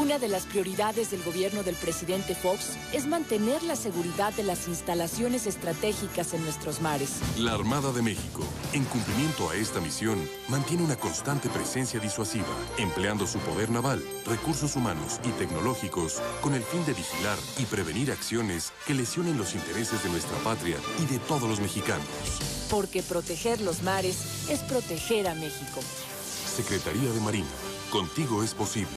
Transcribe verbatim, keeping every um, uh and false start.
Una de las prioridades del gobierno del presidente Fox es mantener la seguridad de las instalaciones estratégicas en nuestros mares. La Armada de México, en cumplimiento a esta misión, mantiene una constante presencia disuasiva, empleando su poder naval, recursos humanos y tecnológicos con el fin de vigilar y prevenir acciones que lesionen los intereses de nuestra patria y de todos los mexicanos. Porque proteger los mares es proteger a México. Secretaría de Marina. Contigo es posible.